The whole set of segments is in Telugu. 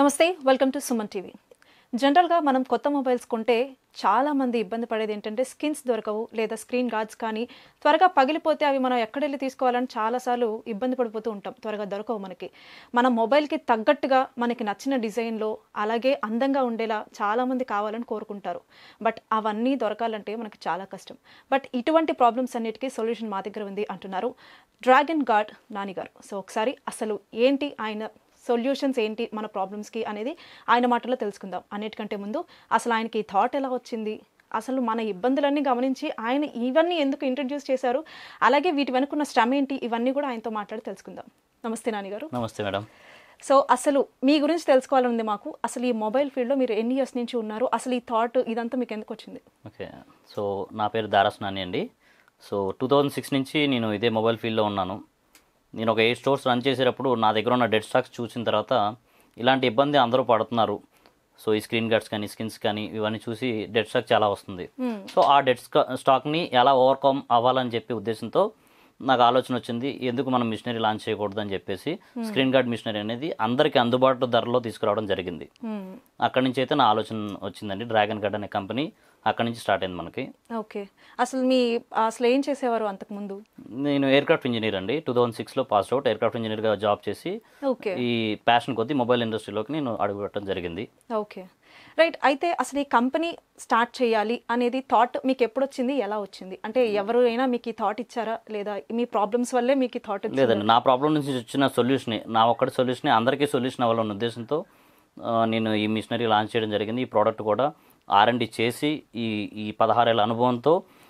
నమస్తే వెల్కమ్ టు సుమన్ టీవీ జనరల్గా మనం కొత్త మొబైల్స్ కొంటే చాలా మంది ఇబ్బంది పడేది ఏంటంటే స్కిన్స్ దొరకవు లేదా స్క్రీన్ గార్డ్స్ కానీ త్వరగా పగిలిపోతే అవి మనం ఎక్కడెళ్ళి తీసుకోవాలని చాలాసార్లు ఇబ్బంది పడిపోతూ ఉంటాం. త్వరగా దొరకవు మనకి. మన మొబైల్కి తగ్గట్టుగా మనకి నచ్చిన డిజైన్లో అలాగే అందంగా ఉండేలా చాలామంది కావాలని కోరుకుంటారు. బట్ అవన్నీ దొరకాలంటే మనకి చాలా కష్టం. బట్ ఇటువంటి ప్రాబ్లమ్స్ అన్నిటికీ సొల్యూషన్ మా దగ్గర ఉంది అంటున్నారు డ్రాగన్ గార్డ్ నాని గారు. సో ఒకసారి అసలు ఏంటి ఆయన సొల్యూషన్స్ ఏంటి మన ప్రాబ్లమ్స్కి అనేది ఆయన మాటల్లో తెలుసుకుందాం. అన్నిటికంటే ముందు అసలు ఆయనకి ఈ థాట్ ఎలా వచ్చింది, అసలు మన ఇబ్బందులన్నీ గమనించి ఆయన ఇవన్నీ ఎందుకు ఇంట్రడ్యూస్ చేశారు, అలాగే వీటి వెనుకున్న శ్రమ ఏంటి, ఇవన్నీ కూడా ఆయనతో మాట్లాడి తెలుసుకుందాం. నమస్తే నాని గారు. నమస్తే మేడం. సో అసలు మీ గురించి తెలుసుకోవాలనుంది మాకు. అసలు ఈ మొబైల్ ఫీల్డ్లో మీరు ఎన్ని ఇయర్స్ నుంచి ఉన్నారు, అసలు ఈ థాట్ ఇదంతా మీకు ఎందుకు వచ్చింది? ఓకే, సో నా పేరు దారాస్ నాని అండి. సో 2006 నుంచి నేను ఇదే మొబైల్ ఫీల్డ్లో ఉన్నాను. నేను ఒక 8 స్టోర్స్ రన్ చేసేటప్పుడు నా దగ్గర ఉన్న డెడ్ స్టాక్స్ చూసిన తర్వాత ఇలాంటి ఇబ్బంది అందరూ పడుతున్నారు. సో ఈ స్క్రీన్ గార్డ్స్ కానీ స్కిన్స్ కానీ ఇవన్నీ చూసి డెడ్ స్టాక్ చాలా వస్తుంది. సో ఆ డెడ్ స్టాక్ని ఎలా ఓవర్కమ్ అవ్వాలని చెప్పి ఉద్దేశంతో నాకు ఆలోచన వచ్చింది, ఎందుకు మనం మిషనరీ లాంచ్ చేయకూడదు అని చెప్పేసి స్క్రీన్ గార్డ్ మిషనరీ అనేది అందరికీ అందుబాటు ధరలో తీసుకురావడం జరిగింది. అక్కడి నుంచి అయితే నా ఆలోచన వచ్చిందండి. డ్రాగన్ గార్డ్ అనే కంపెనీ అక్కడి నుంచి స్టార్ట్ అయింది మనకి. ఓకే, అసలు ఏం చేసేవారు అంతకుముందు? నేను ఎయిర్క్రాఫ్ట్ ఇంజనీర్ అండి. 2006లో పాస్ అవుట్ ఎయిర్క్రాఫ్ట్ ఇంజనీర్గా జాబ్ చేసి ఈ ప్యాషన్ కొద్దీ మొబైల్ ఇండస్ట్రీలోకి నేను అడుగుపెట్టడం జరిగింది. Okay, right. అయితే అసలు ఈ కంపెనీ స్టార్ట్ చేయాలి అనేది థాట్ మీకు ఎప్పుడు వచ్చింది, ఎలా వచ్చింది? అంటే ఎవరైనా మీకు ఈ థాట్ ఇచ్చారా లేదా మీ ప్రాబ్లమ్స్ వల్లే మీకు ఈ థాట్? లేదండి, నా ప్రాబ్లం నుంచి వచ్చిన సొల్యూషన్, నా ఒక్కటి సొల్యూషన్ అందరికీ సొల్యూషన్ అవ్వాలన్న ఉద్దేశంతో నేను ఈ మిషనరీ లాంచ్ చేయడం జరిగింది. ఈ ప్రోడక్ట్ కూడా R&D చేసి ఈ 16 ఏళ్ళ అనుభవంతో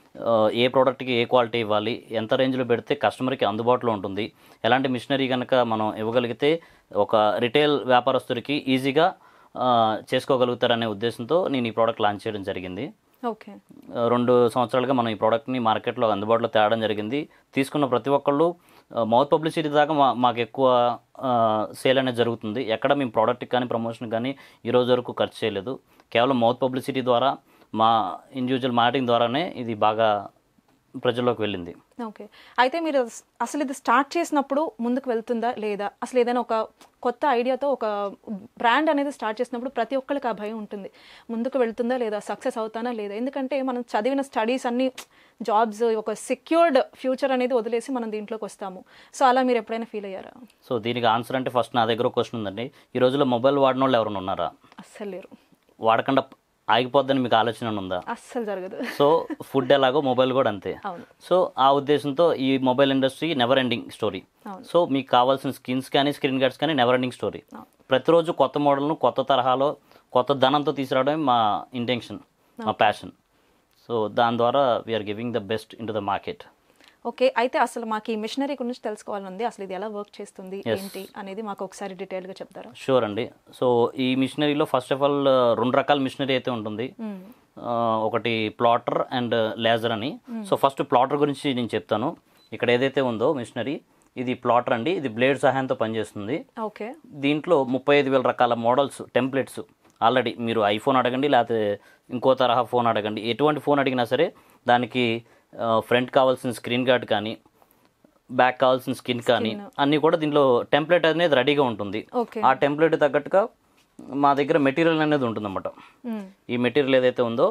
ఏ ప్రోడక్ట్కి ఏ క్వాలిటీ ఇవ్వాలి, ఎంత రేంజ్లో పెడితే కస్టమర్కి అందుబాటులో ఉంటుంది, ఎలాంటి మిషనరీ కనుక మనం ఇవ్వగలిగితే ఒక రిటైల్ వ్యాపారస్తుడికి ఈజీగా చేసుకోగలుగుతారనే ఉద్దేశంతో నేను ఈ ప్రోడక్ట్ లాంచ్ చేయడం జరిగింది. ఓకే, 2 సంవత్సరాలుగా మనం ఈ ప్రోడక్ట్ని మార్కెట్లో అందుబాటులో తేవడం జరిగింది. తీసుకున్న ప్రతి ఒక్కళ్ళు మౌత్ పబ్లిసిటీ దాకా మాకు ఎక్కువ సేల్ అనేది జరుగుతుంది. ఎక్కడ మేము ప్రోడక్ట్కి కానీ ప్రమోషన్ కానీ ఈరోజు వరకు ఖర్చు చేయలేదు. కేవలం మౌత్ పబ్లిసిటీ ద్వారా, మా ఇండివిజువల్ మార్కెటింగ్ ద్వారానే ఇది బాగా ప్రజల్లోకి వెళ్ళింది. ఓకే, అయితే మీరు అసలు ఇది స్టార్ట్ చేసినప్పుడు ముందుకు వెళ్తుందా లేదా, అసలు ఏదైనా ఒక కొత్త ఐడియాతో ఒక బ్రాండ్ అనేది స్టార్ట్ చేసినప్పుడు ప్రతి ఒక్కరికి ఆ భయం ఉంటుంది, ముందుకు వెళ్తుందా లేదా, సక్సెస్ అవుతానా లేదా? ఎందుకంటే మనం చదివిన స్టడీస్ అన్ని, జాబ్స్, ఒక సెక్యూర్డ్ ఫ్యూచర్ అనేది వదిలేసి మనం దీంట్లోకి వస్తాము. సో అలా మీరు ఎప్పుడైనా ఫీల్ అయ్యారా? సో దీనికి ఆన్సర్ అంటే ఫస్ట్ నా దగ్గర క్వశ్చన్ ఉందండి. ఈ రోజుల్లో మొబైల్ వాడిన వాళ్ళు ఎవరైనా ఉన్నారా? అస్సలు లేరు. వాడకుండా ఆగిపోద్దని మీకు ఆలోచన ఉందా? అస్సలు జరగదు. సో ఫుడ్ ఎలాగో మొబైల్ కూడా అంతే. సో ఆ ఉద్దేశంతో ఈ mobile industry never ending story. So మీకు కావాల్సిన స్కిన్స్ కానీ స్క్రీన్ గార్డ్స్ కానీ నెవర్ ఎండింగ్ స్టోరీ. ప్రతిరోజు కొత్త మోడల్ను కొత్త తరహాలో కొత్త ధనంతో తీసుకురావడమే మా ఇంటెన్షన్, మా ప్యాషన్. సో దాని ద్వారా we're giving the best into the market. Okay, అయితే అసలు మాకు ఈ మిషనరీ గురించి తెలుసుకోవాలనుంది. అసలు ఇది ఎలా వర్క్ చేస్తుంది ఏంటి అనేది మాకు ఒకసారి డీటెయిల్గా చెప్తారా? షూర్ అండి. సో ఈ మిషనరీలో ఫస్ట్ ఆఫ్ ఆల్ 2 రకాల మిషనరీ అయితే ఉంటుంది. ఒకటి ప్లాటర్ అండ్ లేజర్ అని. సో ఫస్ట్ ప్లాటర్ గురించి నేను చెప్తాను. ఇక్కడ ఏదైతే ఉందో మిషనరీ, ఇది ప్లాటర్ అండి. ఇది బ్లేడ్ సహాయంతో పనిచేస్తుంది. ఓకే, దీంట్లో 35,000 రకాల మోడల్స్, టెంప్లెట్స్ ఆల్రెడీ మీరు ఐఫోన్ అడగండి, లేకపోతే ఇంకో తరహా ఫోన్ అడగండి, ఎటువంటి ఫోన్ అడిగినా సరే దానికి ఫ్రంట్ కావాల్సిన స్క్రీన్ గార్డ్ కానీ బ్యాక్ కావాల్సిన స్కిన్ కానీ అన్నీ కూడా దీంట్లో టెంప్లెట్ అనేది రెడీగా ఉంటుంది. ఆ టెంప్లెట్ తగ్గట్టుగా మా దగ్గర మెటీరియల్ అనేది ఉంటుందన్నమాట. ఈ మెటీరియల్ ఏదైతే ఉందో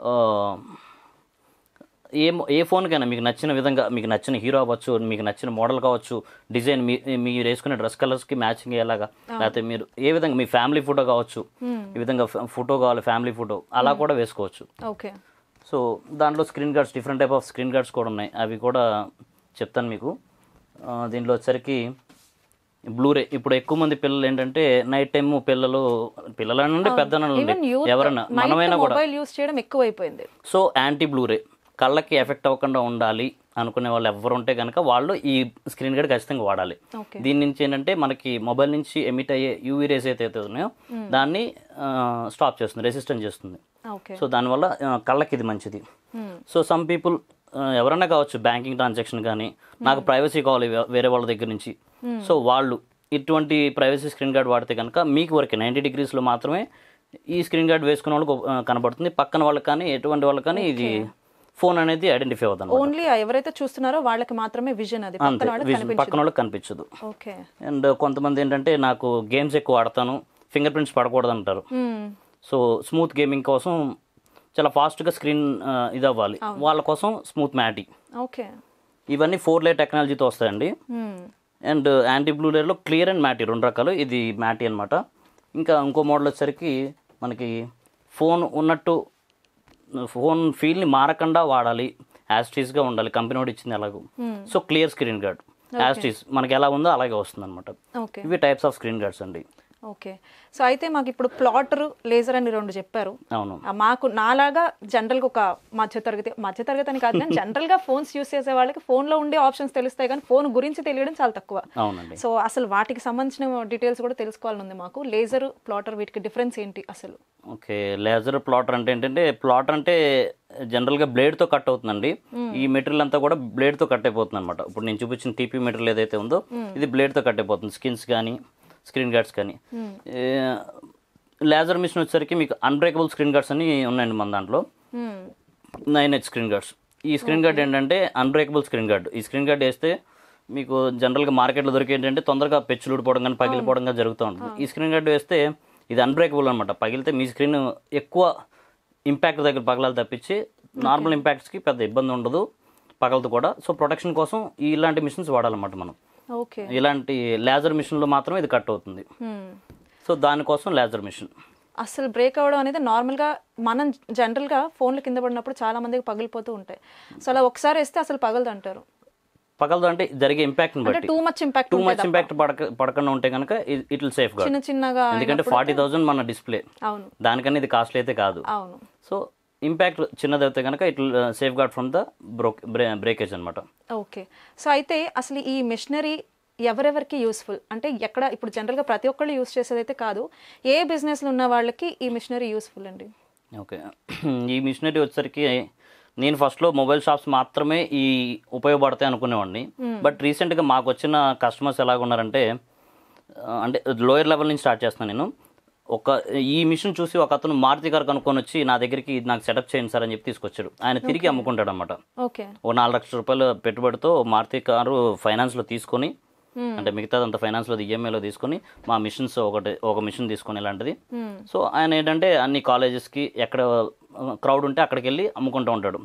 ఏ ఫోన్కైనా మీకు నచ్చిన విధంగా, మీకు నచ్చిన హీరో అవ్వచ్చు, మీకు నచ్చిన మోడల్ కావచ్చు, డిజైన్ మీరు వేసుకునే డ్రెస్ కలర్స్కి మ్యాచింగ్ అయ్యేలాగా, లేకపోతే మీరు ఏ విధంగా మీ ఫ్యామిలీ ఫోటో కావచ్చు, ఈ విధంగా ఫోటో కావాలి ఫ్యామిలీ ఫోటో, అలా కూడా వేసుకోవచ్చు. ఓకే, సో దాంట్లో screen guards, different type of screen guards కూడా ఉన్నాయి. అవి కూడా చెప్తాను మీకు. దీంట్లో వచ్చరికి బ్లూరే. ఇప్పుడు ఎక్కువ మంది పిల్లలు ఏంటంటే నైట్ టైమ్ పిల్లలనండి పెద్దనండి ఎవరైనా మనమైనా కూడా యూస్ చేయడం ఎక్కువైపోయింది. సో యాంటీ బ్లూరే, కళ్ళకి ఎఫెక్ట్ అవ్వకుండా ఉండాలి అనుకునే వాళ్ళు ఎవరు ఉంటే కనుక వాళ్ళు ఈ స్క్రీన్ గార్డ్ ఖచ్చితంగా వాడాలి. దీని నుంచి ఏంటంటే మనకి మొబైల్ నుంచి ఎమిట్ అయ్యే యూవీ రేస్ అయితే ఉన్నాయో దాన్ని స్టాప్ చేస్తుంది, రెసిస్టెంట్ చేస్తుంది. సో దానివల్ల కళ్ళకి ఇది మంచిది. సో సమ్ పీపుల్ ఎవరైనా కావచ్చు, బ్యాంకింగ్ ట్రాన్సాక్షన్ కానీ, నాకు ప్రైవసీ కావాలి వేరే వాళ్ళ దగ్గర నుంచి, సో వాళ్ళు ఇటువంటి ప్రైవసీ స్క్రీన్ గార్డ్ వాడితే కనుక మీకు వరకే 90 degreesలో మాత్రమే ఈ స్క్రీన్ గార్డ్ వేసుకునే వాళ్ళకి కనబడుతుంది. పక్కన వాళ్ళకి కానీ ఎటువంటి వాళ్ళకి కానీ ఇది ఫోన్ అనేది ఐడెంటిఫై అవుతుంది. ఓన్లీ ఎవరైతే చూస్తున్నారో వాళ్ళకి మాత్రమే విజన్, అది పక్కన వాళ్ళకి కనిపించదు. ఓకే, అండ్ కొంతమంది ఏంటంటే నాకు గేమ్స్ ఎక్కువ ఆడతాను, ఫింగర్ ప్రింట్స్ పడకూడదు అంటారు. సో స్మూత్ గేమింగ్ కోసం చాలా ఫాస్ట్గా స్క్రీన్ ఇది అవ్వాలి, వాళ్ళ కోసం స్మూత్ మ్యాటీ. ఓకే, ఇవన్నీ 4 లేయర్ టెక్నాలజీతో వస్తాయండి. అండ్ యాంటీ బ్లూ లేయర్లో క్లియర్ అండ్ మ్యాటీ 2 రకాలు. ఇది మ్యాటీ అనమాట. ఇంకా ఇంకో మోడల్ వచ్చేసరికి మనకి ఫోన్ ఉన్నట్టు ఫోన్ ఫీల్ని మారకుండా వాడాలి, యాస్టీస్గా ఉండాలి, కంపెనీ వాడు ఇచ్చింది ఎలాగో. So clear screen guard as it is మనకి ఎలా ఉందో అలాగే వస్తుంది అనమాట. ఇవి టైప్స్ ఆఫ్ స్క్రీన్ గార్డ్స్ అండి. ఓకే, సో అయితే మాకు ఇప్పుడు ప్లాటర్, లేజర్ అని 2 చెప్పారు. అవును. మాకు నాలాగా జనరల్గా ఒక మధ్యతరగతి అని కాదు, కానీ జనరల్గా ఫోన్స్ యూస్ చేసే వాళ్ళకి ఫోన్లో ఉండే ఆప్షన్స్ తెలుస్తాయి, కానీ ఫోన్ గురించి తెలియడం చాలా తక్కువ. అవునండి. సో అసలు వాటికి సంబంధించిన డీటెయిల్స్ కూడా తెలుసుకోవాలని ఉంది మాకు. లేజర్, ప్లాటర్ వీటికి డిఫరెన్స్ ఏంటి అసలు? ఓకే, లేజర్ ప్లాటర్ అంటే ఏంటంటే, ప్లాటర్ అంటే జనరల్గా బ్లేడ్తో కట్ అవుతుందండి. ఈ మెటీరియల్ అంతా కూడా బ్లేడ్తో కట్ అయిపోతుంది అనమాట. ఇప్పుడు నేను చూపించిన టీపీ మెటీరియల్ ఏదైతే ఉందో ఇది బ్లేడ్తో కట్ అయిపోతుంది, స్కిన్స్ కానీ స్క్రీన్ గార్డ్స్ కానీ. లేజర్ మిషన్ వచ్చేసరికి మీకు అన్బ్రేకబుల్ స్క్రీన్ గార్డ్స్ అని ఉన్నాయండి మన దాంట్లో. 9H screen guards. ఈ స్క్రీన్ గార్డ్ ఏంటంటే అన్బ్రేకబుల్ స్క్రీన్ గార్డ్. ఈ స్క్రీన్ గార్డ్ వేస్తే మీకు జనరల్గా మార్కెట్లో దొరికే ఏంటంటే తొందరగా పెచ్చులు ఊడిపోవడం కానీ పగిలిపోవడం కానీ జరుగుతూ ఉంటుంది. ఈ స్క్రీన్ గార్డ్ వేస్తే ఇది అన్బ్రేకబుల్ అనమాట. పగిలితే మీ స్క్రీన్ ఎక్కువ ఇంపాక్ట్ దగ్గర పగలాలి తప్పించి నార్మల్ ఇంపాక్ట్స్కి పెద్ద ఇబ్బంది ఉండదు, పగలదు కూడా. సో ప్రొటెక్షన్ కోసం ఇలాంటి మిషన్స్ వాడాలన్నమాట మనం. ఇలాంటి లేజర్ మిషన్లో మాత్రమే ఇది కట్ అవుతుంది. సో దానికోసం లేజర్ మిషన్. అసలు బ్రేక్ అవ్వడం అనేది నార్మల్గా మనం జనరల్గా ఫోన్లు కింద పడినప్పుడు చాలా మందికి పగిలిపోతూ ఉంటాయి. సో అలా ఒకసారి వేస్తే అసలు పగలదు అంటారు. పగలదు అంటే జరిగే ఇంపాక్ట్ని బట్టి. టూ మచ్ ఇంపాక్ట్ పడకుండా ఉంటే కనుక ఇట్ విల్ సేఫ్ గార్డ్. చిన్నగా ఎందుకంటే 40,000 మన డిస్ప్లే, దానికన్నా ఇది కాస్ట్లీ అయితే కాదు. సో ఇంపాక్ట్ చిన్నదైతే కనుక it will safe guard from the breakage అనమాట. ఓకే, సో అయితే అసలు ఈ మెషినరీ ఎవరెవరికి యూస్ఫుల్ అంటే ఎక్కడ? ఇప్పుడు జనరల్గా ప్రతి ఒక్కళ్ళు యూస్ చేసేదైతే కాదు, ఏ బిజినెస్లో ఉన్న వాళ్ళకి ఈ మిషనరీ యూస్ఫుల్ అండి? ఓకే, ఈ మిషనరీ వచ్చేసరికి నేను ఫస్ట్లో మొబైల్ షాప్స్ మాత్రమే ఈ ఉపయోగపడతాయి అనుకునేవాడిని. బట్ రీసెంట్గా మాకు వచ్చిన కస్టమర్స్ ఎలాగ ఉన్నారంటే, అంటే లోయర్ లెవెల్ నుంచి స్టార్ట్ చేస్తున్నాను నేను. ఈ మిషన్ చూసి ఒక అతను మారుతి కారు కనుక్కొని వచ్చి నా దగ్గరికి నాకు సెటప్ చేయండి సార్ అని చెప్పి తీసుకొచ్చాడు. ఆయన తిరిగి అమ్ముకుంటాడు అనమాట. ఓ 4 లక్షల రూపాయల పెట్టుబడితో మారుతి కారు ఫైనాన్స్లో తీసుకొని, అంటే మిగతాదంతా ఫైనాన్స్లో ఈఎంఐలో తీసుకొని మా మిషన్స్ ఒక మిషన్ తీసుకొని ఇలాంటిది. సో ఆయన ఏంటంటే అన్ని కాలేజెస్కి ఎక్కడ క్రౌడ్ ఉంటే అక్కడికి వెళ్ళి అమ్ముకుంటూ ఉంటాడు.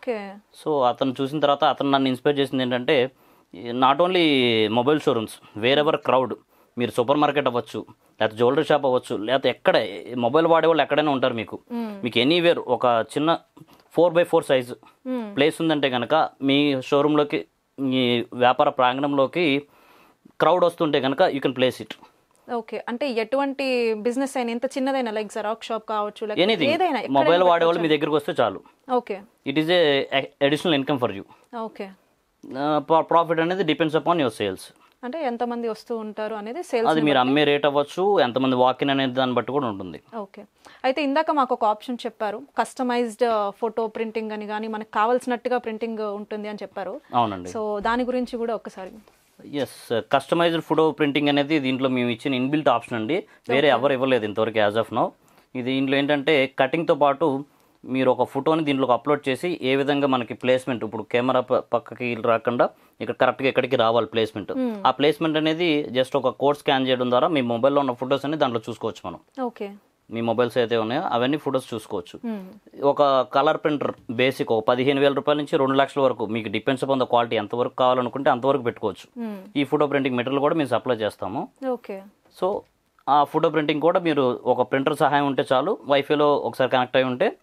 సో అతను చూసిన తర్వాత అతను నన్ను ఇన్స్పైర్ చేసింది ఏంటంటే, not only mobile showrooms, wherever crowd, మీరు సూపర్ మార్కెట్ అవ్వచ్చు, లేకపోతే జ్యువెలరీ షాప్ అవ్వచ్చు, లేకపోతే ఎక్కడ మొబైల్ వాడేవాళ్ళు ఎక్కడైనా ఉంటారు. మీకు ఎనీవేర్ ఒక చిన్న 4x4 సైజు ప్లేస్ ఉందంటే కనుక మీ షోరూంలోకి, మీ వ్యాపార ప్రాంగణంలోకి క్రౌడ్ వస్తుంటే కనుక you can place it. Okay, అంటే ఎటువంటి బిజినెస్ అయినా, ఎంత చిన్నదైనా, లైక్ జెరాక్స్ షాప్ కావచ్చు, ఏదైనా మొబైల్ వాడేవాళ్ళు మీ దగ్గరకు వస్తే చాలు. Okay, it is a additional income for you. Okay, profit అనేది డిపెండ్స్ అపాన్ యువర్ సేల్స్. అంటే ఎంతమంది వస్తూ ఉంటారు అనేది సేల్స్, అది మీరు అమ్మే రేట్ అవ్వచ్చు, ఎంతమంది వాకిన్ అనేది దాన్ని బట్టి కూడా ఉంటుంది. ఓకే, అయితే ఇందాక మాకు ఒక ఆప్షన్ చెప్పారు, కస్టమైజ్డ్ ఫోటో ప్రింటింగ్ అని, కానీ మనకు కావాల్సినట్టుగా ప్రింటింగ్ ఉంటుంది అని చెప్పారు. అవునండి. సో దాని గురించి కూడా ఒకసారి. ఎస్, కస్టమైజ్డ్ ఫోటో ప్రింటింగ్ అనేది దీంట్లో మేము ఇచ్చిన ఇన్బిల్ట్ ఆప్షన్ అండి. వేరే ఎవరు ఇవ్వలేదు ఇంతవరకు యాజ్ ఆఫ్ నౌ. ఇది దీంట్లో ఏంటంటే కటింగ్తో పాటు మీరు ఒక ఫోటోని దీంట్లోకి అప్లోడ్ చేసి ఏ విధంగా మనకి ప్లేస్మెంట్, ఇప్పుడు కెమెరా పక్కకి రాకుండా ఇక్కడ కరెక్ట్గా ఎక్కడికి రావాలి ప్లేస్మెంట్, ఆ ప్లేస్మెంట్ అనేది జస్ట్ ఒక కోడ్ స్కాన్ చేయడం ద్వారా మీ మొబైల్లో ఉన్న ఫొటోస్ అన్ని దాంట్లో చూసుకోవచ్చు మనం. ఓకే, మీ మొబైల్స్ అయితే ఉన్నాయో అవన్నీ ఫొటోస్ చూసుకోవచ్చు. ఒక కలర్ ప్రింటర్ బేసిక్ ఒక 15,000 రూపాయల నుంచి 2 లక్షల వరకు, మీకు డిపెండ్స్ అపాన్ ద క్వాలిటీ, ఎంతవరకు కావాలనుకుంటే అంతవరకు పెట్టుకోవచ్చు. ఈ ఫోటో ప్రింటింగ్ మెటీరియల్ కూడా మేము సప్లై చేస్తాము. ఓకే, సో ఆ ఫోటో ప్రింటింగ్ కూడా మీరు ఒక ప్రింటర్ సహాయం ఉంటే చాలు, వైఫైలో ఒకసారి కనెక్ట్ అయి ఉంటే,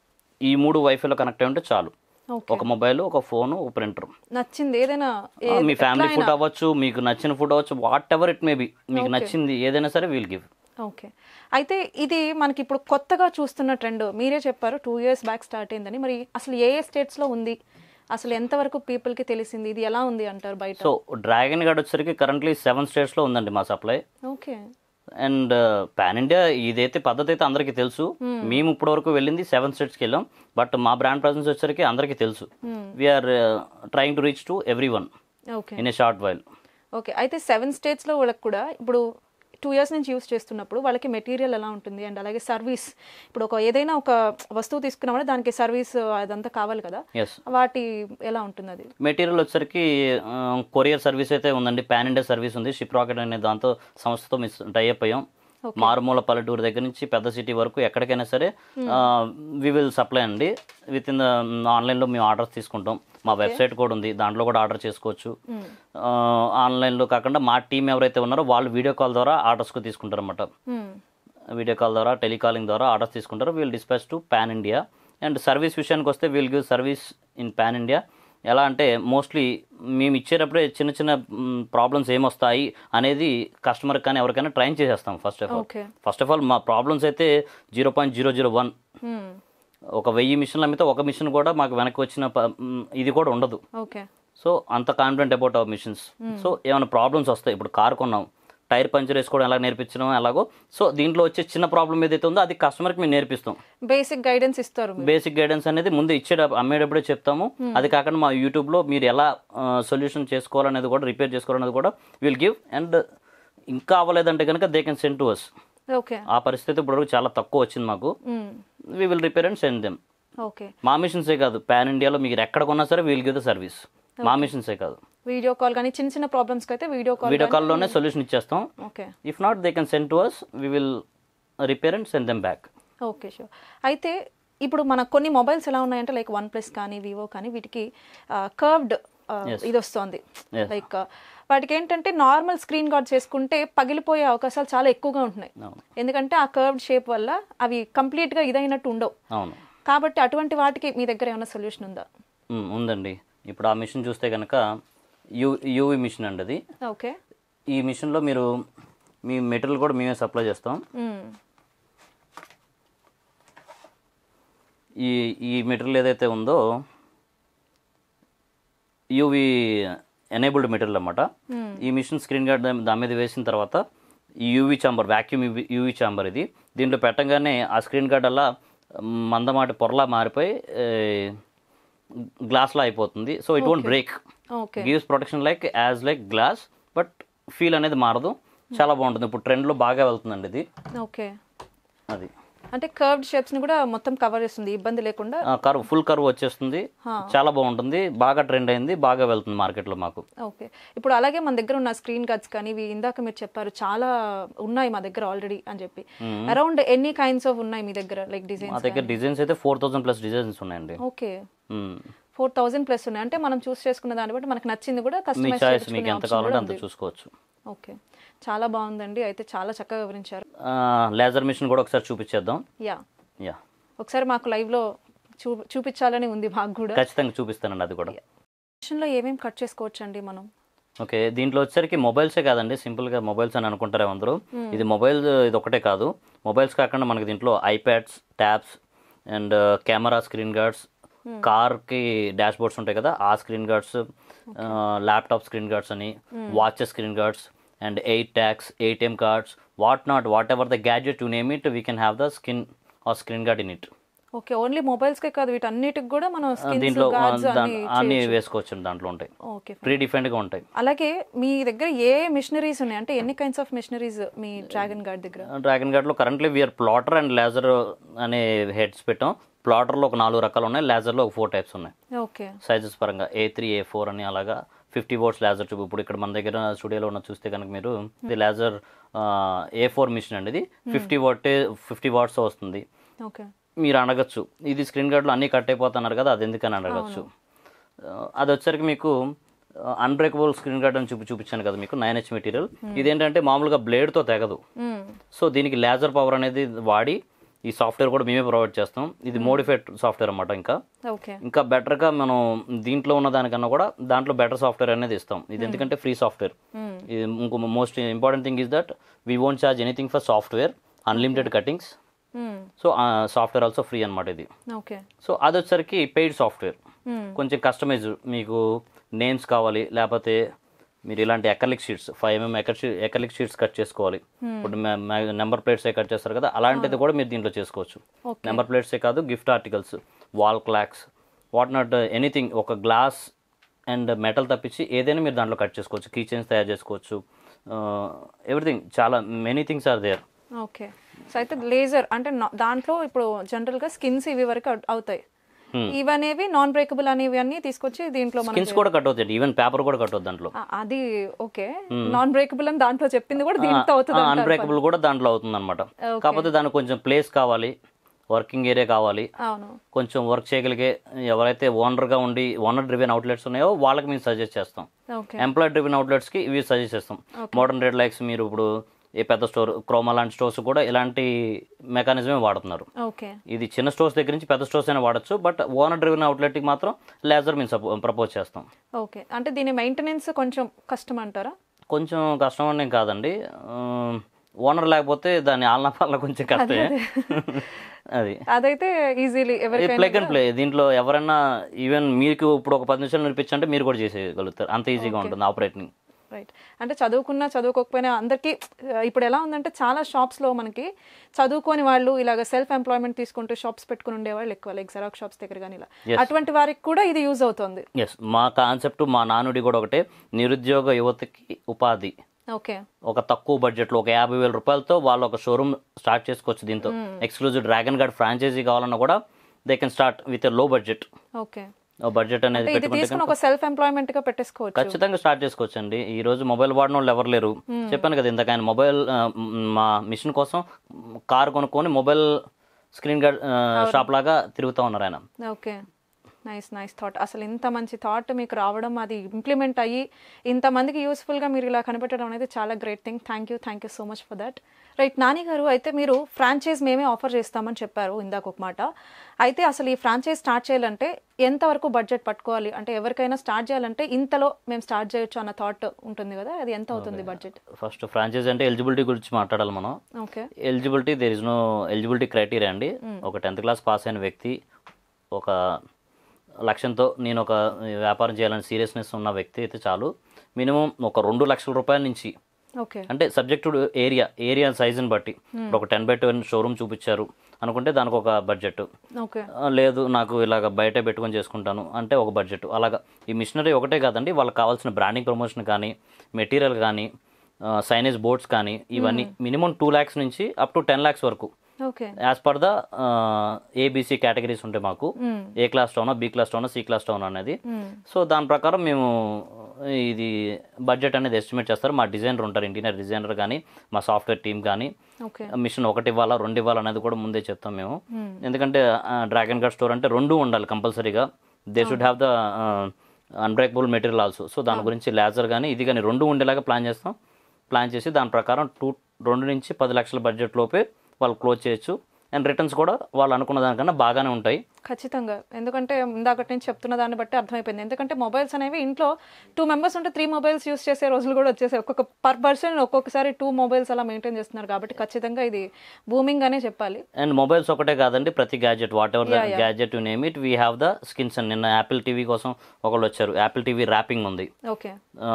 ఈ 3 వైఫైలో కనెక్ట్ అయి ఉంటే చాలు. ఒక మొబైల్, ఒక ఫోన్, ఒక ప్రింటర్, నచ్చింది ఏదైనా, మీ ఫ్యామిలీ ఫోటో అవ్వచ్చు, మీకు నచ్చిన ఫోటో అవ్వచ్చు, whatever it may be, మీకు నచ్చింది ఏదైనా సరే వీల్ గివ్. ఓకే, అయితే ఇది మనకి ఇప్పుడు కొత్తగా చూస్తున్న ట్రెండ్, మీరే చెప్పారు 2 years బ్యాక్ స్టార్ట్ అయిందని. మరి అసలు ఏ స్టేట్స్లో ఉంది, అసలు ఎంతవరకు పీపుల్కి తెలిసింది, ఇది ఎలా ఉంది అంటారు బయట? సో డ్రాగన్ గార్డ్ వచ్చేసరికి కరెంట్లీ 7 స్టేట్స్లో ఉందండి మా supply. Okay, and pan India ఇదైతే పద్ధతి అయితే అందరికీ తెలుసు. మేము ఇప్పటి వరకు వెళ్ళింది 7 స్టేట్స్కి వెళ్ళాం. బట్ మా బ్రాండ్ ప్రెజెన్స్ వచ్చేసరికి అందరికీ తెలుసు. We're trying to reach to everyone in a short while. Okay, అయితే 7 స్టేట్స్లో వాళ్ళకి కూడా ఇప్పుడు 2 years నుంచి యూస్ చేస్తున్నప్పుడు వాళ్ళకి మెటీరియల్ ఎలా ఉంటుంది, అండ్ అలాగే సర్వీస్, ఇప్పుడు ఏదైనా ఒక వస్తువు తీసుకున్నామంటే దానికి సర్వీస్ అదంతా కావాలి కదా, వాటి ఎలా ఉంటుంది? అది మెటీరియల్ వచ్చేసరికి కొరియర్ సర్వీస్ అయితే ఉందండి, పాన్ ఇండియా సర్వీస్ ఉంది, షిప్ రాకెట్ అనే దాంతో సంస్థతో టైఅప్ అయ్యాం. మారుమూల పల్లెటూరు దగ్గర నుంచి పెద్ద సిటీ వరకు ఎక్కడికైనా సరే వి విల్ సప్లై అండి. విత్ ఇన్ ద ఆన్లైన్లో మేము ఆర్డర్స్ తీసుకుంటాం. మా వెబ్సైట్ కూడా ఉంది, దాంట్లో కూడా ఆర్డర్ చేసుకోవచ్చు. ఆన్లైన్లో కాకుండా మా టీం ఎవరైతే ఉన్నారో వాళ్ళు వీడియో కాల్ ద్వారా ఆర్డర్స్కు తీసుకుంటారు అన్నమాట. వీడియో కాల్ ద్వారా, టెలికాలింగ్ ద్వారా ఆర్డర్స్ తీసుకుంటారు. We'll dispatch to pan India. And service విషయానికి వస్తే we'll give service in pan India. ఎలా అంటే మోస్ట్లీ మేము ఇచ్చేటప్పుడే చిన్న చిన్న ప్రాబ్లమ్స్ ఏమొస్తాయి అనేది కస్టమర్ కానీ ఎవరికైనా ట్రైన్ చేసేస్తాం. ఫస్ట్ ఆఫ్ ఆల్ మా ప్రాబ్లమ్స్ అయితే 0.001. ఒక 1000 మిషన్లు అమ్మితే ఒక మిషన్ కూడా మాకు వెనక్కి వచ్చిన ఇది కూడా ఉండదు. సో అంత confident about our machines. So ఏమైనా ప్రాబ్లమ్స్ వస్తాయి, ఇప్పుడు కార్ కొన్నాం, టైర్ పంచర్ వేసుకోవడం ఎలా నేర్పించడం ఎలాగో, సో దీంట్లో వచ్చే చిన్న ప్రాబ్లం ఏదైతే ఉందో అది కస్టమర్కి మేము నేర్పిస్తాం. బేసిక్ గైడెన్స్ ఇస్తారు. బేసిక్ గైడెన్స్ అనేది ముందు అమ్మేటప్పుడే చెప్తాము. అది కాకుండా మా యూట్యూబ్లో మీరు ఎలా సొల్యూషన్ చేసుకోవాలనేది కూడా, రిపేర్ చేసుకోవాలనేది కూడా విల్ గివ్. అండ్ ఇంకా అవ్వలేదంటే కనుక they can send to us. ఆ పరిస్థితి ఇప్పుడు చాలా తక్కువ వచ్చింది మాకు. We will repair and send them. మా మిషన్సే కాదు, పాన్ ఇండియాలో మీరు ఎక్కడ కొన్నా సరే విల్ గివ్ ద సర్వీస్. మా మిషన్సే కాదు, వీడియో కాల్ కానీ చిన్న చిన్న ప్రాబ్లమ్స్ అయితే వీడియో కాల్లోనే సొల్యూషన్ ఇచ్చేస్తాం. If not they can send to us, we will repair and send them back. Okay, sure. అయితే ఇప్పుడు మన కొన్ని మొబైల్స్ ఎలా ఉన్నాయంటే లైక్ OnePlus కానీ వివో కానీ వీటికి కర్వ్డ్ ఇది వస్తుంది. లైక్ వాటికి ఏంటంటే నార్మల్ స్క్రీన్ గార్డ్ చేసుకుంటే పగిలిపోయే అవకాశాలు చాలా ఎక్కువగా ఉంటున్నాయి. ఎందుకంటే ఆ కర్వ్డ్ షేప్ వల్ల అవి కంప్లీట్గా ఇదైనట్టు ఉండవు. కాబట్టి అటువంటి వాటికి మీ దగ్గర ఏమైనా సొల్యూషన్ ఉందా? ఉందండి. ఇప్పుడు ఆ మిషన్ చూస్తే కనుక యూవీ మిషన్ అండి అది. ఓకే. ఈ మిషన్లో మీరు మీ మెటీరియల్ కూడా మేమే సప్లై చేస్తాం. ఈ మెటీరియల్ ఏదైతే ఉందో యూవీ ఎనేబుల్డ్ మెటీరియల్ అన్నమాట. ఈ మిషన్ స్క్రీన్ గార్డ్ దాని మీద వేసిన తర్వాత ఈ UV chamber, vacuum UV chamber ఇది. దీంట్లో పెట్టగానే ఆ స్క్రీన్ గార్డ్ అలా మందమాటి పొరలా మారిపోయి గ్లాస్లా అయిపోతుంది. So it won't break, gives protection like glass, but feel అనేది మారదు. చాలా బాగుంటుంది. ఇప్పుడు ట్రెండ్లో బాగా వెళ్తుందండి ఇది. ఓకే. అది అంటే కర్వ్డ్ షేప్స్ ని కూడా మొత్తం కవర్ చేస్తుంది, ఇబ్బంది లేకుండా. ఫుల్ కర్వ్ వచ్చేస్తుంది, చాలా బాగుంటుంది, బాగా ట్రెండ్ అయింది, బాగా వెళ్తుంది మార్కెట్ లో మాకు. ఓకే. ఇప్పుడు అలాగే మన దగ్గర ఉన్న స్క్రీన్ గార్డ్స్ కానీ ఇందాక మీరు చెప్పారు చాలా ఉన్నాయి మా దగ్గర ఆల్రెడీ అని చెప్పి. అరౌండ్ ఎన్ని కైండ్స్ ఆఫ్ ఉన్నాయి మీ దగ్గర? లైక్ డిజైన్స్, మా దగ్గర డిజైన్స్ అయితే 4000+ డిజైన్స్ ఉన్నాయండి. ఓకే. 4000+ ఉన్నాయి. అంటే మనం చూస్ చేసుకున్న దాన్ని బట్టి మనకు నచ్చింది కూడా కస్టమైజ్ చేసుకునే మీకు ఎంత కావాలంటే అంత చూసుకోవచ్చు. ఓకే, చాలా బాగుందండి. అయితే చాలా చక్కగా వివరించారు. లేజర్ మిషన్ కూడా ఒకసారి చూపించేద్దాం. యా, ఒకసారి మాకు లైవ్ లో చూపించాలని ఉంది మాకు కూడా. ఖచ్చితంగా చూపిస్తానండి అది కూడా. మిషన్ లో ఏమేమి కట్ చేసుకోవచ్చు అండి మనం? ఓకే, దీంట్లో వచ్చేసరికి మొబైల్సే కాదండి, సింపుల్ గా మొబైల్స్ అని అనుకుంటారే అందరూ. ఇది మొబైల్ ఇది ఒకటే కాదు, మొబైల్స్ కాకుండా మనకి దీంట్లో iPads, tabs and camera screen guards, కార్కి డాష్ బోర్డ్స్ ఉంటాయి కదా ఆ screen guards, laptop screen guards అని, watches screen guards and 8 tags, ATM cards, whatever the gadget you name it, we can have the skin or screen guard in it. Okay, only mobiles కే కాదు వీటన్నిటికి కూడా మనం దీంట్లో అన్ని వేసుకోవచ్చు, దాంట్లో ఉంటాయి. ఓకే, ప్రీ డిఫైన్డ్ గా ఉంటాయి. అలాగే మీ దగ్గర ఏ మిషనరీస్ ఉన్నాయి, అంటే ఎన్ని కైండ్స్ ఆఫ్ మిషనరీస్ మీ డ్రాగన్ గార్డ్ దగ్గర? డ్రాగన్ గార్డ్ లో currently we're plotter and laser అనే హెడ్స్ పెట్టాం. ప్లాటర్ లో ఒక 4 రకాలు ఉన్నాయి, లేజర్ లో ఒక 4 టైప్స్ ఉన్నాయి. ఓకే, సైజెస్ పరంగా A3, A4 అని అలాగా 50 వాట్స్ లేజర్ ట్యూబ్. ఇప్పుడు ఇక్కడ మన దగ్గర స్టూడియోలో ఉన్న చూస్తే కనుక మీరు ఇది లేజర్ A4 మిషన్ అండి. ఇది 50 వాట్స్ వస్తుంది. ఓకే, మీరు అడగచ్చు ఇది స్క్రీన్ గార్డ్లో అన్నీ కట్ అయిపోతున్నారు కదా అది ఎందుకని అడగచ్చు. అది వచ్చరికి మీకు అన్బ్రేకబుల్ స్క్రీన్ గార్డ్ అని చూపించాను కదా మీకు 9H మెటీరియల్. ఇదేంటంటే మామూలుగా బ్లేడ్తో తెగదు. సో దీనికి లేజర్ పవర్ అనేది వాడి ఈ సాఫ్ట్వేర్ కూడా మేమే ప్రొవైడ్ చేస్తాం. ఇది మోడిఫైడ్ సాఫ్ట్వేర్ అన్నమాట. ఇంకా బెటర్గా మనం దీంట్లో ఉన్న దానికన్నా కూడా దాంట్లో బెటర్ సాఫ్ట్వేర్ అనేది ఇస్తాం. ఇది ఎందుకంటే ఫ్రీ సాఫ్ట్వేర్. ఇది ఇంకో most important thing is that we won't charge anything for software, unlimited cuttings. So software also free అనమాట ఇది. సో అది వచ్చేసరికి పెయిడ్ సాఫ్ట్వేర్, కొంచెం కస్టమైజ్. మీకు నేమ్స్ కావాలి, లేకపోతే మీరు ఇలాంటి acrylic sheets 5mm acrylic sheets cut చేసుకోవాలి. ఇప్పుడు నెంబర్ ప్లేట్సే కట్ చేస్తారు కదా అలాంటిది కూడా మీరు దీంట్లో చేసుకోవచ్చు. నెంబర్ ప్లేట్సే కాదు, gift articles, wall clocks, what not anything. ఒక గ్లాస్ అండ్ మెటల్ తప్పించి ఏదైనా మీరు దాంట్లో కట్ చేసుకోవచ్చు. కీ చైన్స్ తయారు చేసుకోవచ్చు, ఎవ్రీథింగ్, చాలా many things are there. Okay, so అయితే లేజర్ అంటే దాంట్లో ఇప్పుడు జనరల్గా స్కిన్స్ ఇవి వరకు అవుతాయి. ఇవనేవి నాన్ బ్రేకబుల్ అనేవి అన్ని తీసుకొచ్చి దీంట్లో స్కిన్స్ కూడా కట్ అవుతాయి, ఈవెన్ పేపర్ కూడా కట్ అవుతుంది దాంట్లో. అది ఓకే, నాన్ బ్రేకబుల్ అని దాంట్లో చెప్పింది కూడా దీంతో అవుతుంది, అన్బ్రేకబుల్ కూడా దాంట్లో అవుతుంది అనమాట. కాకపోతే దానికి కొంచెం ప్లేస్ కావాలి, వర్కింగ్ ఏరియా కావాలి, కొంచెం వర్క్ చేయగలిగే ఎవరైతే ఓనర్గా ఉండి ఓనర్ డ్రివెన్ అవుట్లెట్స్ ఉన్నాయో వాళ్ళకి మేము సజెస్ట్ చేస్తాం. ఎంప్లాయ్ డ్రివెన్ అవుట్లెట్స్కి ఇవి సజెస్ట్ చేస్తాం. మోడర్న్ ట్రేడ్ లైక్స్ మీరు ఇప్పుడు ఏ పెద్ద స్టోర్ క్రోమా లాంటి స్టోర్స్ కూడా ఇలాంటి మెకానిజమే వాడుతున్నారు. ఇది చిన్న స్టోర్స్ దగ్గర నుంచి పెద్ద స్టోర్స్ అయినా వాడచ్చు, బట్ ఓనర్ డ్రివెన్ అవుట్లెట్కి మాత్రం లేజర్ మేము ప్రపోజ్ చేస్తాం. ఓకే, అంటే దీని మెయింటెనెన్స్ కొంచెం కష్టం అంటారా? కొంచెం కష్టం అంటే కాదండి, ఓనర్ లేకపోతే దాని ఆలన పాలన కొంచెం కష్టమే. అది అదైతే ఈజీలీ ప్లగ్ అండ్ ప్లే. దీంట్లో ఎవరైనా ఈవెన్ మీకు ఇప్పుడు ఒక 10 నిమిషాలు నేర్పించంటే మీరు కూడా చేసేయగలుగుతారు, అంత ఈజీగా ఉంటుంది ఆపరేటింగ్. రైట్, అంటే చదువుకున్నా చదువుకోకపోయినా అందరికీ ఇప్పుడు ఎలా ఉందంటే చాలా షాప్స్లో మనకి చదువుకోని వాళ్ళు ఇలాగ సెల్ఫ్ ఎంప్లాయ్మెంట్ తీసుకుంటూ షాప్స్ పెట్టుకుని ఉండేవాళ్ళు ఎక్కువ, లైక్ జెరాక్స్ షాప్స్ దగ్గర కానీ ఇలా, అటువంటి వారికి కూడా ఇది యూజ్ అవుతుంది. ఎస్, మా కాన్సెప్ట్ మా నానుడి కూడా ఒకటే, నిరుద్యోగ యువతకి ఉపాధి. ఓకే, ఒక తక్కువ బడ్జెట్లో ఒక 50,000 రూపాయలతో వాళ్ళు ఒక షోరూమ్ స్టార్ట్ చేసుకోవచ్చు. దీంతో ఎక్స్క్లూజివ్ డ్రాగన్ గార్డ్ ఫ్రాంచైజీ కావాలన్నా కూడా they can start with low budget. Okay, budget అనేది ఒక సెల్ఫ్ ఎంప్లాయ్మెంట్ గా పెట్టేసుకోవచ్చు, ఖచ్చితంగా స్టార్ట్ చేసుకోవచ్చు అండి. ఈ రోజు మొబైల్ వాడిన వాళ్ళు ఎవరు లేరు. చెప్పాను కదా ఇంతకు, ఆయన మొబైల్ మా మిషన్ కోసం కార్ కొనుక్కొని మొబైల్ స్క్రీన్ గార్డ్ షాప్ లాగా తిరుగుతూ ఉన్నారు ఆయన. Okay, nice nice thought. అసలు ఇంత మంచి థాట్ మీకు రావడం, అది ఇంప్లిమెంట్ అయ్యి ఇంతమందికి యూస్ఫుల్గా మీరు ఇలా కనిపెట్టడం అనేది చాలా great thing. Thank you so much for that. Right, Nani గారు, అయితే మీరు ఫ్రాంచైజ్ మేమే ఆఫర్ చేస్తామని చెప్పారు ఇందాక ఒక మాట. అయితే అసలు ఈ ఫ్రాంచైజ్ స్టార్ట్ చేయాలంటే ఎంతవరకు బడ్జెట్ పట్టుకోవాలి? అంటే ఎవరికైనా స్టార్ట్ చేయాలంటే ఇంతలో మేము స్టార్ట్ చేయొచ్చు అన్న థాట్ ఉంటుంది కదా, అది ఎంత అవుతుంది బడ్జెట్? ఫస్ట్ ఫ్రాంచైజ్ అంటే ఎలిజిబిలిటీ గురించి మాట్లాడాలి మనం. Okay, eligibility, there is no eligibility criteria అండి. ఒక 10th క్లాస్ పాస్ అయిన వ్యక్తి, ఒక లక్ష్యంతో నేను ఒక వ్యాపారం చేయాలని సీరియస్నెస్ ఉన్న వ్యక్తి అయితే చాలు. మినిమం ఒక 2 లక్షల రూపాయల నుంచి, అంటే సబ్జెక్ట్ టు ఏరియా సైజుని బట్టి. ఒక 10x10 షోరూమ్ చూపించారు అనుకుంటే దానికి ఒక బడ్జెట్, లేదు నాకు ఇలాగ బయట పెట్టుకొని చేసుకుంటాను అంటే ఒక బడ్జెట్. అలాగా ఈ మిషనరీ ఒకటే కాదండి, వాళ్ళకి కావాల్సిన బ్రాండింగ్ ప్రమోషన్ కానీ, మెటీరియల్ కానీ, సైనేజ్ బోర్డ్స్ కానీ, ఇవన్నీ మినిమం 2 lakhs నుంచి అప్ టు 10 lakhs వరకు as per the ABC categories ఉంటాయి మాకు. A class town, B class town, C class town అనేది. సో దాని ప్రకారం మేము ఇది బడ్జెట్ అనేది ఎస్టిమేట్ చేస్తారు. మా డిజైనర్ ఉంటారు, ఇంటీరియర్ డిజైనర్ కానీ, మా సాఫ్ట్వేర్ టీమ్ కానీ. మిషన్ 1 ఇవ్వాలా 2 ఇవ్వాలా అనేది కూడా ముందే చెప్తాం మేము. ఎందుకంటే డ్రాగన్ గార్డ్ స్టోర్ అంటే 2 ఉండాలి కంపల్సరీగా. They should have the unbreakable material also. So దాని గురించి లేజర్ కానీ ఇది కానీ 2 ఉండేలాగా ప్లాన్ చేసి దాని ప్రకారం 2 నుంచి 10 లక్షల బడ్జెట్ లోపే వాళ్ళు క్లోజ్ చేయొచ్చు. అండ్ రిటర్న్స్ కూడా వాళ్ళు అనుకున్న దానికన్నా బాగానే ఉంటాయి. ఖచ్చితంగా, ఎందుకంటే ఇందాకటి నుంచి చెప్తున్న దాన్ని బట్టి అర్థమైపోయింది. ఎందుకంటే మొబైల్స్ అనేవి ఇంట్లో 2 members ఉంటే 3 mobiles యూస్ చేసే రోజులు కూడా వచ్చేసాయి. పర్ పర్సన్ ఒక్కొక్కసారి 2 mobiles అలా మెయింటైన్ చేస్తున్నారు. కాబట్టి ఖచ్చితంగా ఇది బూమింగ్ అనే చెప్పాలి. అండ్ మొబైల్స్ ఒకటే కాదండి, ప్రతి gadget, whatever the gadget you name it, we have the skins. And నిన్న యాపిల్ టీవీ కోసం ఒకళ్ళు వచ్చారు, యాపిల్ టీవీ ర్యాపింగ్ ఉంది. ఓకే,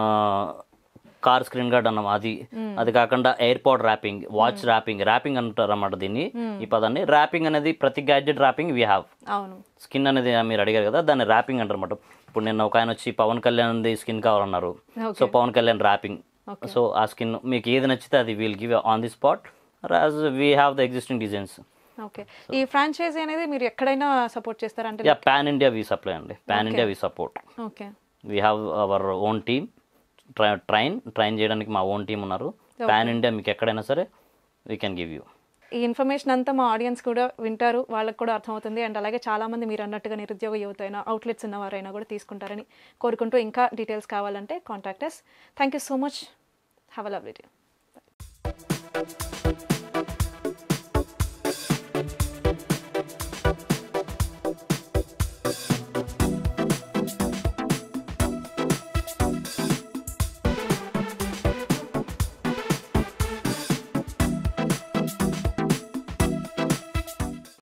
కార్ స్క్రీన్ గార్డ్ అన్నాం అది కాకుండా ఎయిర్పోర్ట్ ర్యాపింగ్, వాచ్ ర్యాపింగ్ అంటారు అన్నమాట దీన్ని, ఈ పదాన్ని. ర్యాపింగ్ అనేది ప్రతి gadget wrapping we have. Skin అనేది మీరు అడిగారు కదా, దాన్ని ర్యాపింగ్ అంటారు అన్నమాట. ఇప్పుడు నిన్న ఒక ఆయన వచ్చి పవన్ కళ్యాణ్ స్కిన్ కావాలన్నారు, so Pawan Kalyan wrapping. So ఆ స్కిన్ మీకు ఏది నచ్చితే అది we'll give on the spot as we have the existing designs. Okay, ఈ ఫ్రాంచైజీ అనేది మీరు ఎక్కడైనా సపోర్ట్ చేస్తారంటే? Yeah, pan India we supply అండి, pan India we support. Okay, we have our own team. Train చేయడానికి మా ఓన్ టీమ్ ఉన్నారు. పాన్ ఇండియా మీకు ఎక్కడైనా సరే వీ కెన్ గివ్ యూ. ఈ ఇన్ఫర్మేషన్ అంతా మా ఆడియన్స్ కూడా వింటారు, వాళ్ళకి కూడా అర్థమవుతుంది. అండ్ అలాగే చాలామంది మీరు అన్నట్టుగా నిరుద్యోగ యువత అయినా, అవుట్లెట్స్ ఉన్నవారైనా కూడా తీసుకుంటారని కోరుకుంటూ, ఇంకా డీటెయిల్స్ కావాలంటే contact us. Thank you so much. Have a lovely day.